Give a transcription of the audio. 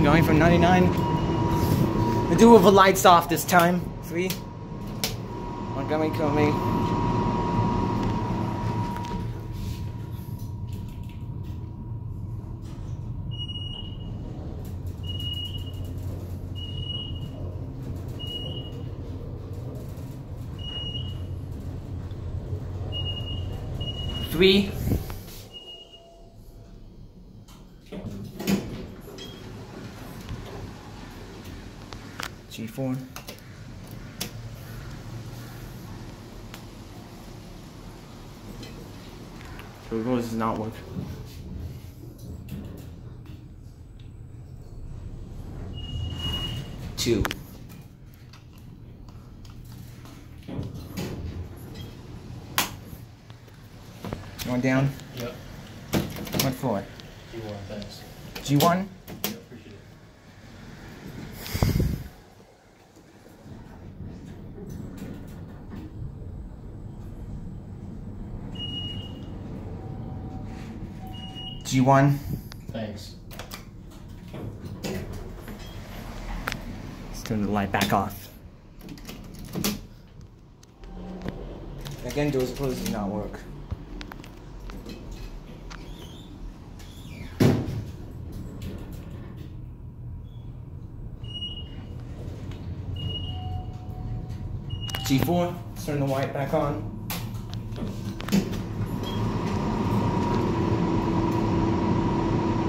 going for 99. We'll do it with the lights off this time. 3. MontgomeryKONE. Three. G4. So rose does not work. Two. Going down? Yep. What for? G1, thanks. G1? Yeah, appreciate it. G1. Thanks. Let's turn the light back off. Again, doors closed does not work. G4, turn the light back on.